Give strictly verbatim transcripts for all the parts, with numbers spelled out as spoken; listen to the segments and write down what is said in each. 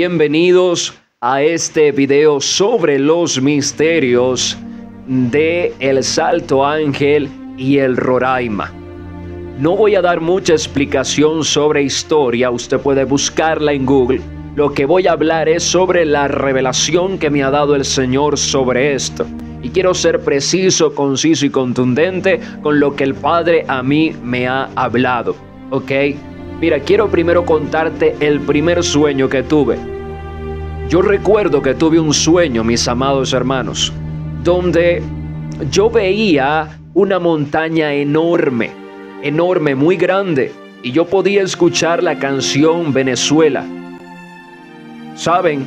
Bienvenidos a este video sobre los misterios de el Salto Ángel y el Roraima. No voy a dar mucha explicación sobre historia, usted puede buscarla en Google. Lo que voy a hablar es sobre la revelación que me ha dado el Señor sobre esto. Y quiero ser preciso, conciso y contundente con lo que el Padre a mí me ha hablado. ¿Ok? Mira, quiero primero contarte el primer sueño que tuve. Yo recuerdo que tuve un sueño, mis amados hermanos, donde yo veía una montaña enorme, enorme, muy grande, y yo podía escuchar la canción Venezuela. ¿Saben?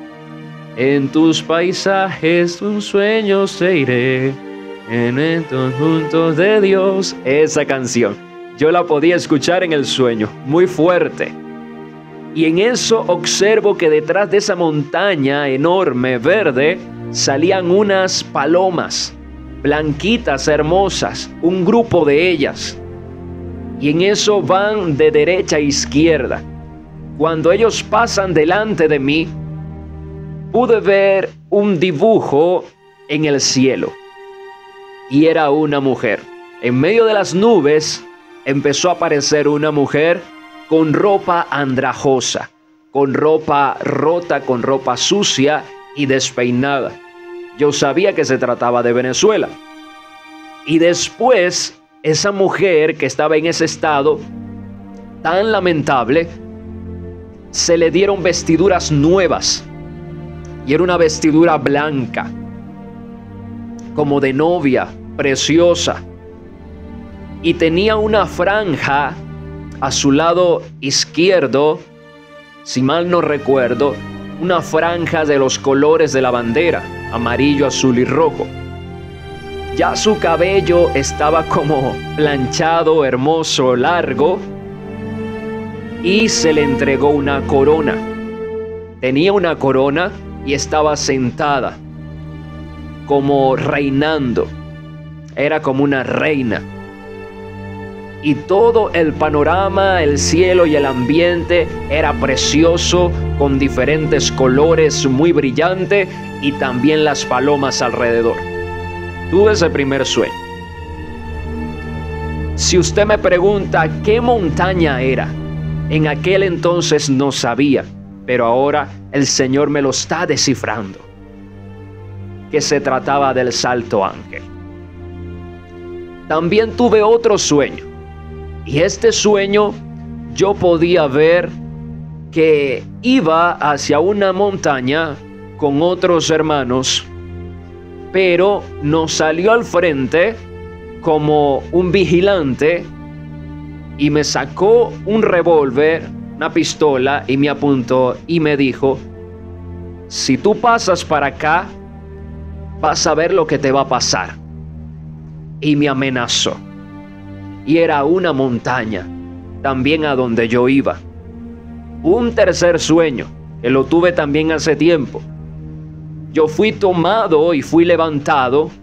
En tus paisajes un sueño se iré, en estos juntos de Dios. Esa canción, yo la podía escuchar en el sueño, muy fuerte. Y en eso observo que detrás de esa montaña enorme, verde, salían unas palomas, blanquitas, hermosas, un grupo de ellas. Y en eso van de derecha a izquierda. Cuando ellos pasan delante de mí, pude ver un dibujo en el cielo. Y era una mujer. En medio de las nubes empezó a aparecer una mujer con ropa andrajosa, con ropa rota, con ropa sucia y despeinada. Yo sabía que se trataba de Venezuela. Y después, esa mujer que estaba en ese estado tan lamentable, se le dieron vestiduras nuevas. Y era una vestidura blanca, como de novia, preciosa. Y tenía una franja a su lado izquierdo, si mal no recuerdo, una franja de los colores de la bandera, amarillo, azul y rojo. Ya su cabello estaba como planchado, hermoso, largo, y se le entregó una corona. Tenía una corona y estaba sentada, como reinando. Era como una reina. Y todo el panorama, el cielo y el ambiente era precioso, con diferentes colores, muy brillante, y también las palomas alrededor. Tuve ese primer sueño. Si usted me pregunta qué montaña era, en aquel entonces no sabía, pero ahora el Señor me lo está descifrando, que se trataba del Salto Ángel. También tuve otro sueño. Y este sueño yo podía ver que iba hacia una montaña con otros hermanos, pero nos salió al frente como un vigilante y me sacó un revólver, una pistola, y me apuntó y me dijo: si tú pasas para acá, vas a ver lo que te va a pasar. Y me amenazó. Y era una montaña, también a donde yo iba. Un tercer sueño, que lo tuve también hace tiempo. Yo fui tomado y fui levantado,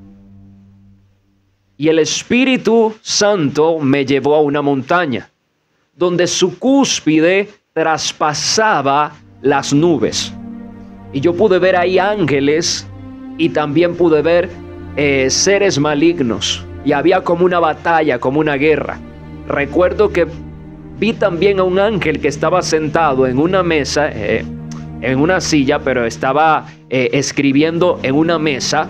y el Espíritu Santo me llevó a una montaña, donde su cúspide traspasaba las nubes. Y yo pude ver ahí ángeles, y también pude ver eh, seres malignos. Y había como una batalla, como una guerra. Recuerdo que vi también a un ángel que estaba sentado en una mesa, eh, en una silla, pero estaba eh, escribiendo en una mesa.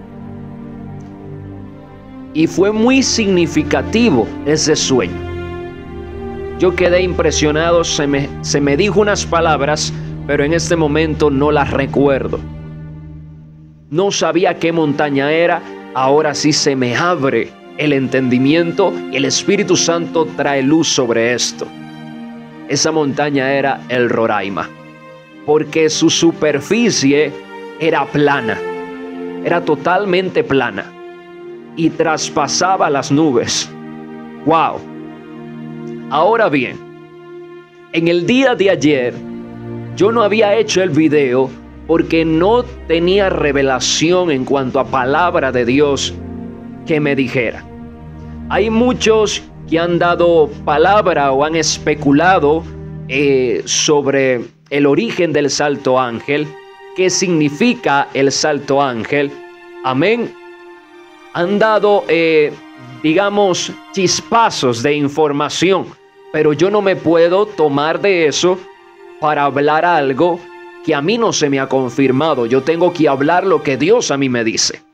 Y fue muy significativo ese sueño. Yo quedé impresionado, se me, se me dijo unas palabras, pero en este momento no las recuerdo. No sabía qué montaña era. Ahora sí se me abre el entendimiento y el Espíritu Santo trae luz sobre esto. Esa montaña era el Roraima, porque su superficie era plana, era totalmente plana y traspasaba las nubes. ¡Wow! Ahora bien, en el día de ayer yo no había hecho el video porque no tenía revelación en cuanto a palabra de Dios que me dijera. Hay muchos que han dado palabra o han especulado eh, sobre el origen del Salto Ángel, qué significa el Salto Ángel. Amén. Han dado, eh, digamos, chispazos de información, pero yo no me puedo tomar de eso para hablar algo que a mí no se me ha confirmado. Yo tengo que hablar lo que Dios a mí me dice.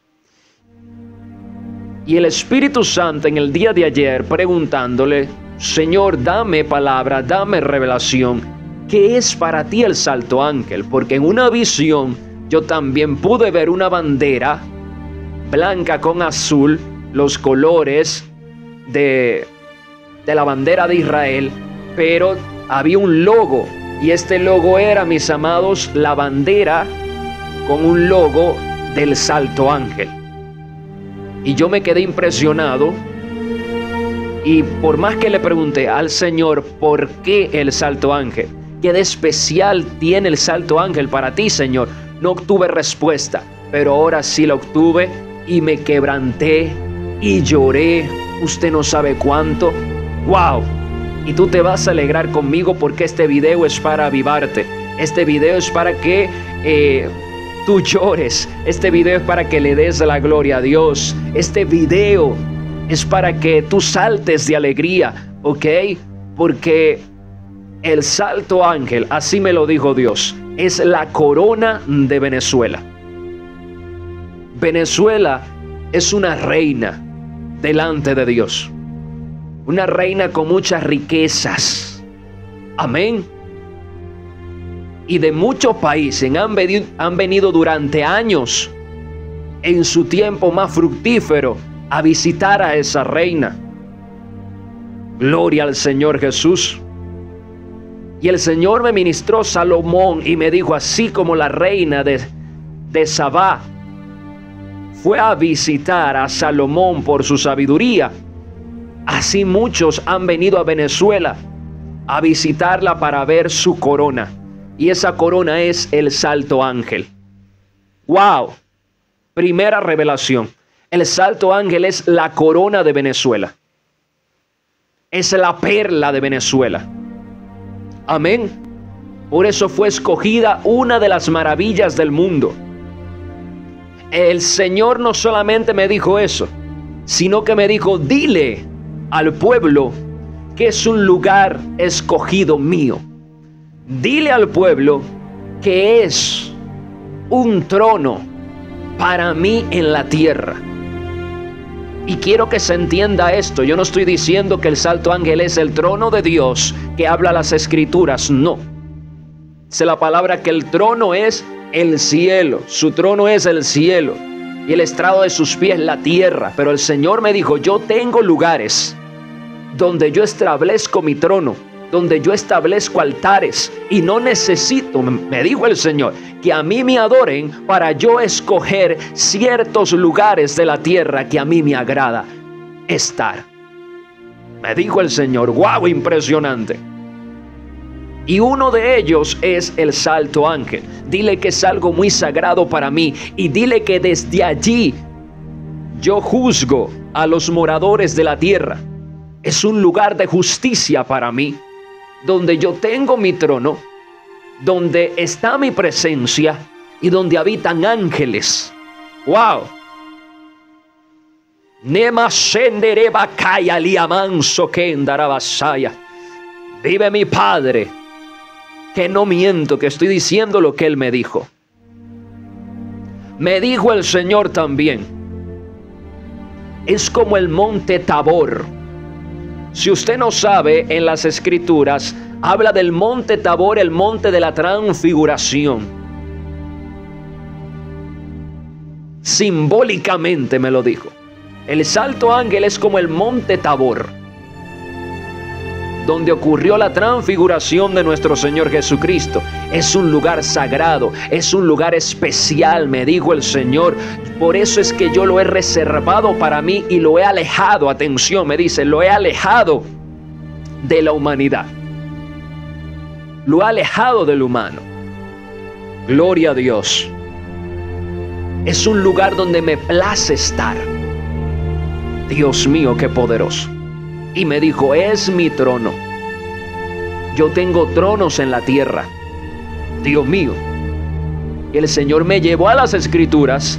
Y el Espíritu Santo en el día de ayer preguntándole, Señor, dame palabra, dame revelación. ¿Qué es para ti el Salto Ángel? Porque en una visión yo también pude ver una bandera blanca con azul, los colores de, de la bandera de Israel, pero había un logo, y este logo era, mis amados, la bandera con un logo del Salto Ángel. Y yo me quedé impresionado, y por más que le pregunté al Señor, ¿por qué el Salto Ángel? ¿Qué de especial tiene el Salto Ángel para ti, Señor? No obtuve respuesta, pero ahora sí la obtuve, y me quebranté y lloré, usted no sabe cuánto. ¡Wow! Y tú te vas a alegrar conmigo porque este video es para avivarte. Este video es para que eh, tú llores. Este video es para que le des la gloria a Dios. Este video es para que tú saltes de alegría, ¿ok? Porque el Salto Ángel, así me lo dijo Dios, es la corona de Venezuela. Venezuela es una reina delante de Dios. Una reina con muchas riquezas. Amén. Y de muchos países han venido, han venido durante años, en su tiempo más fructífero, a visitar a esa reina. Gloria al Señor Jesús. Y el Señor me ministró Salomón y me dijo, así como la reina de, de Sabá fue a visitar a Salomón por su sabiduría, así muchos han venido a Venezuela a visitarla para ver su corona. Y esa corona es el Salto Ángel. ¡Wow! Primera revelación. El Salto Ángel es la corona de Venezuela. Es la perla de Venezuela. Amén. Por eso fue escogida una de las maravillas del mundo. El Señor no solamente me dijo eso, sino que me dijo, dile al pueblo que es un lugar escogido mío. Dile al pueblo que es un trono para mí en la tierra. Y quiero que se entienda esto. Yo no estoy diciendo que el Salto Ángel es el trono de Dios que habla las Escrituras. No. Dice la palabra que el trono es el cielo. Su trono es el cielo. Y el estrado de sus pies la tierra. Pero el Señor me dijo, yo tengo lugares donde yo establezco mi trono, donde yo establezco altares, y no necesito, me dijo el Señor, que a mí me adoren para yo escoger ciertos lugares de la tierra que a mí me agrada estar. Me dijo el Señor, wow, impresionante. Y uno de ellos es el Salto Ángel. Dile que es algo muy sagrado para mí, y dile que desde allí yo juzgo a los moradores de la tierra. Es un lugar de justicia para mí, donde yo tengo mi trono, donde está mi presencia y donde habitan ángeles. ¡Wow! Vive mi Padre, que no miento, que estoy diciendo lo que Él me dijo. Me dijo el Señor también, es como el monte Tabor. Si usted no sabe, en las Escrituras habla del monte Tabor, el monte de la transfiguración. Simbólicamente me lo dijo. El Salto Ángel es como el monte Tabor, donde ocurrió la transfiguración de nuestro Señor Jesucristo. Es un lugar sagrado, es un lugar especial, me dijo el Señor. Por eso es que yo lo he reservado para mí y lo he alejado, atención, me dice, lo he alejado de la humanidad. Lo he alejado del humano. Gloria a Dios. Es un lugar donde me place estar. Dios mío, qué poderoso. Y me dijo, es mi trono. Yo tengo tronos en la tierra, Dios mío. Y el Señor me llevó a las Escrituras,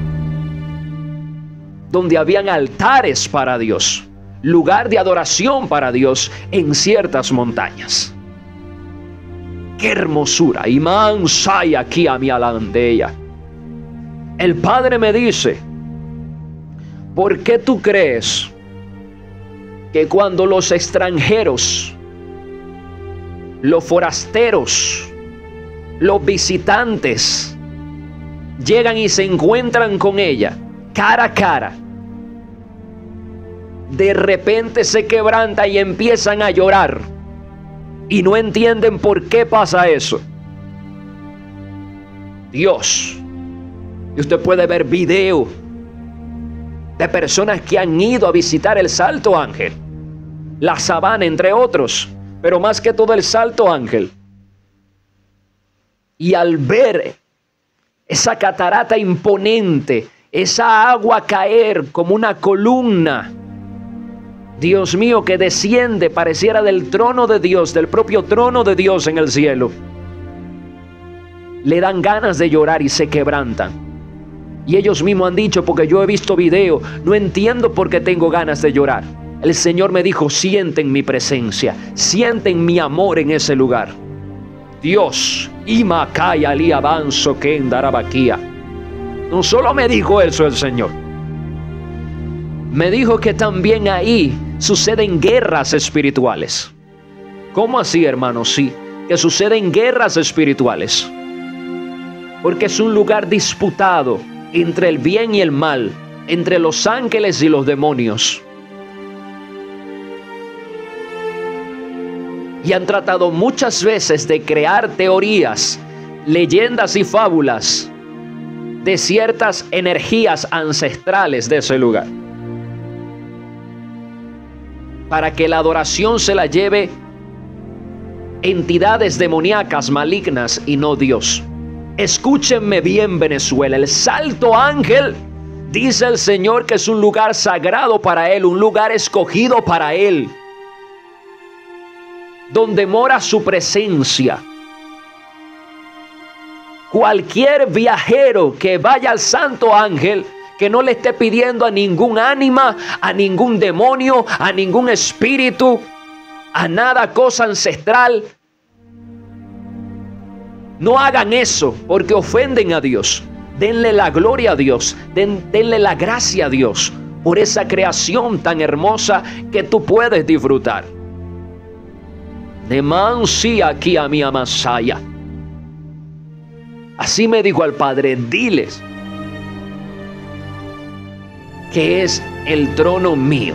donde habían altares para Dios, lugar de adoración para Dios en ciertas montañas. ¡Qué hermosura! Y mansai aquí a mi alandeya. El Padre me dice: ¿por qué tú crees que cuando los extranjeros, los forasteros, los visitantes llegan y se encuentran con ella cara a cara, de repente se quebrantan y empiezan a llorar y no entienden por qué pasa eso? Dios, y usted puede ver video de personas que han ido a visitar el Salto Ángel, la Sabana, entre otros, pero más que todo el Salto Ángel. Y al ver esa catarata imponente, esa agua caer como una columna, Dios mío, que desciende, pareciera del trono de Dios, del propio trono de Dios en el cielo, le dan ganas de llorar y se quebrantan. Y ellos mismos han dicho, porque yo he visto video, no entiendo por qué tengo ganas de llorar. El Señor me dijo: sienten mi presencia, sienten mi amor en ese lugar. Dios, Imakaya li avanzo que en Darabaquía. No solo me dijo eso el Señor, me dijo que también ahí suceden guerras espirituales. ¿Cómo así, hermano? Sí, que suceden guerras espirituales, porque es un lugar disputado entre el bien y el mal, entre los ángeles y los demonios. Y han tratado muchas veces de crear teorías, leyendas y fábulas de ciertas energías ancestrales de ese lugar, para que la adoración se la lleve entidades demoníacas malignas y no Dios. Escúchenme bien, Venezuela. El Salto Ángel, dice el Señor, que es un lugar sagrado para Él, un lugar escogido para Él, donde mora su presencia. Cualquier viajero que vaya al Santo Ángel, que no le esté pidiendo a ningún ánima, a ningún demonio, a ningún espíritu, a nada cosa ancestral, no hagan eso, porque ofenden a Dios. Denle la gloria a Dios, den, denle la gracia a Dios por esa creación tan hermosa que tú puedes disfrutar. De mansi aquí a mi amasaya. Así me dijo al Padre: diles que es el trono mío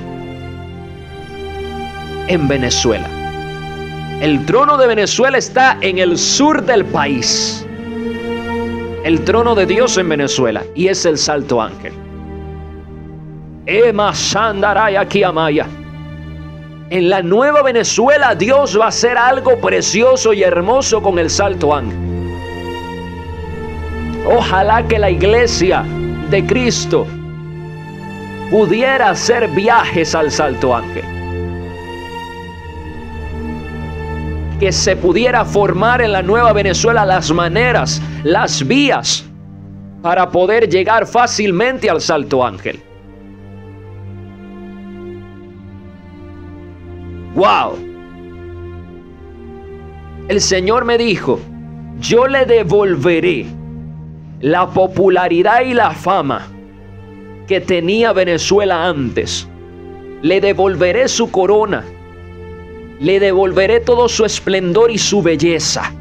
en Venezuela. El trono de Venezuela está en el sur del país. El trono de Dios en Venezuela, y es el Salto Ángel. Ema Sandaray aquí amaya. En la nueva Venezuela Dios va a hacer algo precioso y hermoso con el Salto Ángel. Ojalá que la iglesia de Cristo pudiera hacer viajes al Salto Ángel, que se pudiera formar en la nueva Venezuela las maneras, las vías para poder llegar fácilmente al Salto Ángel. ¡Wow! El Señor me dijo: yo le devolveré la popularidad y la fama que tenía Venezuela antes. Le devolveré su corona. Le devolveré todo su esplendor y su belleza.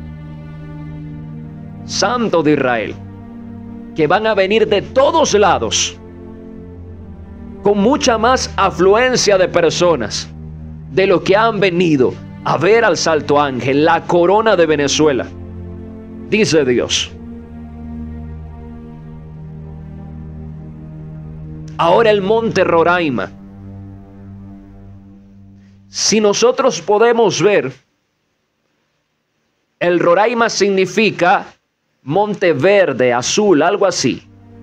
Santo de Israel, que van a venir de todos lados, con mucha más afluencia de personas de lo que han venido a ver al Salto Ángel, la corona de Venezuela, dice Dios. Ahora el monte Roraima. Si nosotros podemos ver, el Roraima significa monte verde, azul, algo así.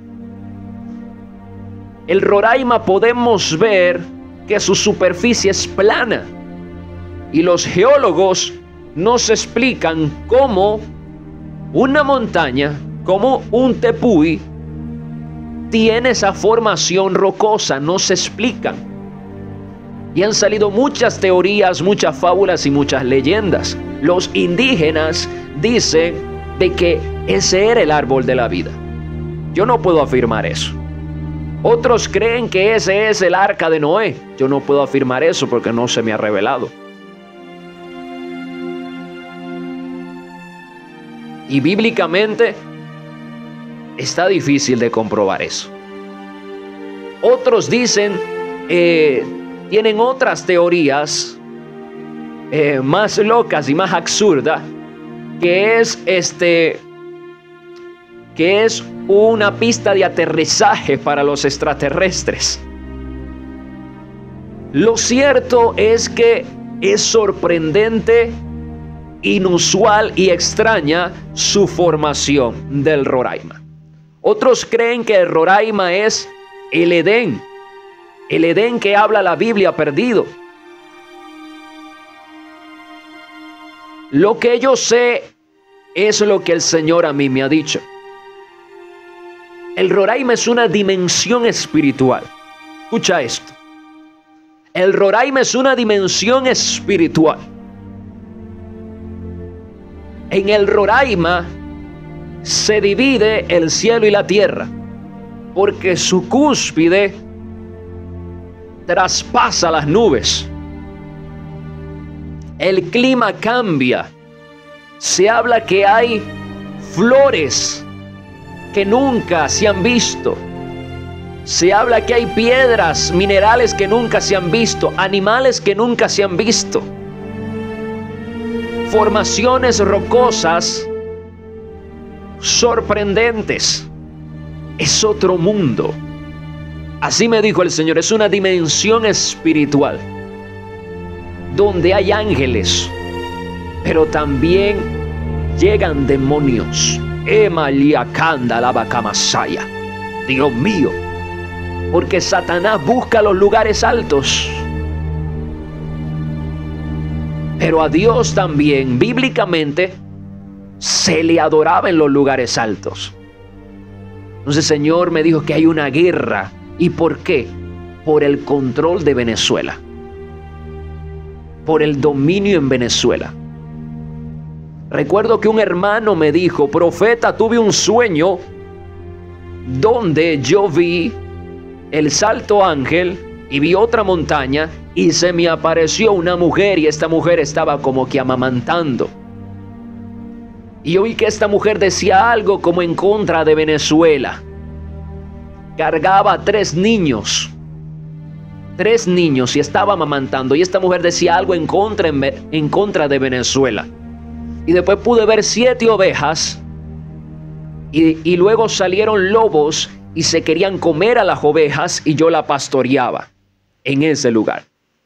El Roraima podemos ver que su superficie es plana, y los geólogos nos explican cómo Una montaña como un tepuy tiene esa formación rocosa, no se explican. Y han salido muchas teorías, muchas fábulas y muchas leyendas. Los indígenas dicen de que ese era el árbol de la vida. Yo no puedo afirmar eso. Otros creen que ese es el arca de Noé. Yo no puedo afirmar eso porque no se me ha revelado. Y bíblicamente está difícil de comprobar eso. Otros dicen, eh, tienen otras teorías eh, más locas y más absurdas, que es este, que es una pista de aterrizaje para los extraterrestres. Lo cierto es que es sorprendente, inusual y extraña su formación del Roraima. Otros creen que el Roraima es el Edén, el Edén que habla la Biblia perdido. Lo que yo sé es lo que el Señor a mí me ha dicho. El Roraima es una dimensión espiritual. Escucha esto. El Roraima es una dimensión espiritual. En el Roraima se divide el cielo y la tierra, porque su cúspide traspasa las nubes. El clima cambia. Se habla que hay flores que nunca se han visto. Se habla que hay piedras, minerales que nunca se han visto, animales que nunca se han visto, formaciones rocosas sorprendentes. Es otro mundo. Así me dijo el Señor, es una dimensión espiritual donde hay ángeles, pero también llegan demonios. Emaliakanda Labakamasaya. Dios mío, porque Satanás busca los lugares altos. Pero a Dios también, bíblicamente, se le adoraba en los lugares altos. Entonces el Señor me dijo que hay una guerra. ¿Y por qué? Por el control de Venezuela. Por el dominio en Venezuela. Recuerdo que un hermano me dijo, profeta, tuve un sueño donde yo vi el Salto Ángel y vi otra montaña y se me apareció una mujer y esta mujer estaba como que amamantando. Y oí que esta mujer decía algo como en contra de Venezuela. Cargaba tres niños. Tres niños y estaba amamantando. Y esta mujer decía algo en contra, en, en contra de Venezuela. Y después pude ver siete ovejas. Y, y luego salieron lobos y se querían comer a las ovejas y yo la pastoreaba en ese lugar.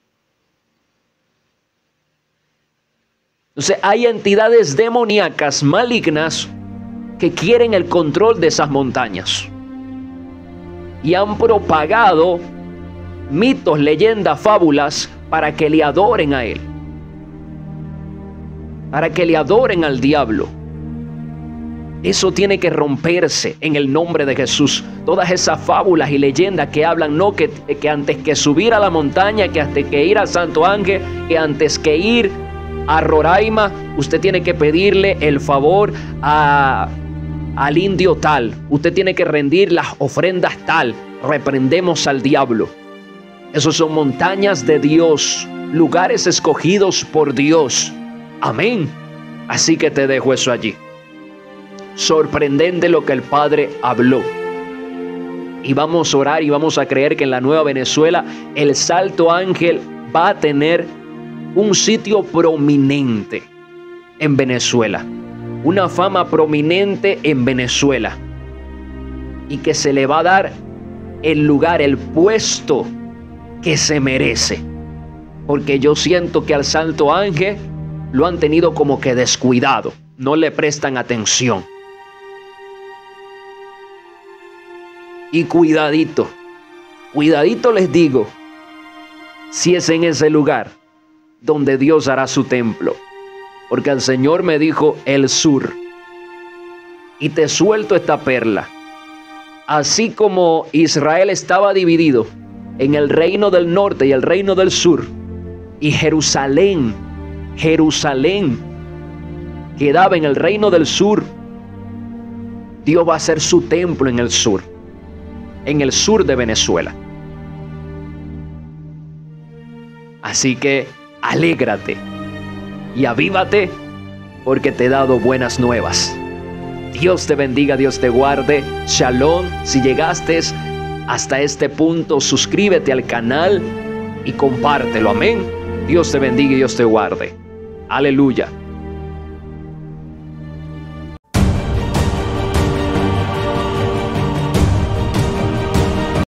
Entonces hay entidades demoníacas malignas que quieren el control de esas montañas. Y han propagado mitos, leyendas, fábulas para que le adoren a él. Para que le adoren al diablo. Eso tiene que romperse en el nombre de Jesús. Todas esas fábulas y leyendas que hablan, no, que, que antes que subir a la montaña, que antes que ir al Santo Ángel, que antes que ir a Roraima, usted tiene que pedirle el favor a, al indio tal. Usted tiene que rendir las ofrendas tal. Reprendemos al diablo. Esos son montañas de Dios, lugares escogidos por Dios. Amén. Así que te dejo eso allí. Sorprendente lo que el Padre habló. Y vamos a orar y vamos a creer que en la Nueva Venezuela el Salto Ángel va a tener un sitio prominente en Venezuela. Una fama prominente en Venezuela. Y que se le va a dar el lugar, el puesto que se merece. Porque yo siento que al Salto Ángel lo han tenido como que descuidado. No le prestan atención. Y cuidadito, cuidadito les digo, si es en ese lugar donde Dios hará su templo. Porque el Señor me dijo el sur. y te suelto esta perla. Así como Israel estaba dividido en el reino del norte y el reino del sur, y Jerusalén, Jerusalén quedaba en el reino del sur, Dios va a hacer su templo en el sur, en el sur de Venezuela. Así que alégrate y avívate, porque te he dado buenas nuevas. Dios te bendiga, Dios te guarde. Shalom. Si llegaste hasta este punto, suscríbete al canal y compártelo. Amén. Dios te bendiga y Dios te guarde. Aleluya.